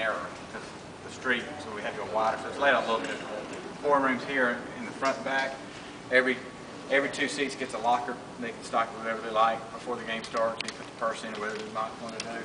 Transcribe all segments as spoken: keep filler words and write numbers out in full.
narrower because the street, so we had to go wider. So it's laid out a little bit. Four rooms here in the front and back. Every every two seats gets a locker. They can stock whatever they like before the game starts. You put the purse in, whatever they might want to do.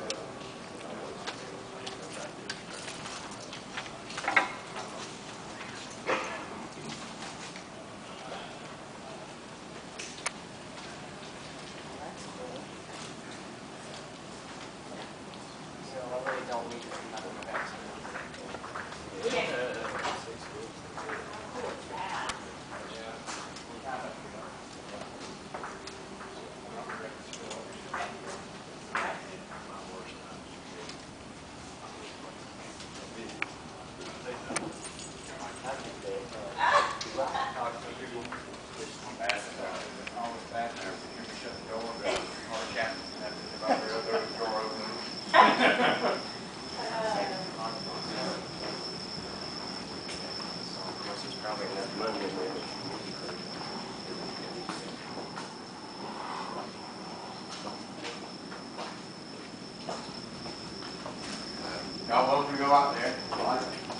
Y'all welcome to go out there.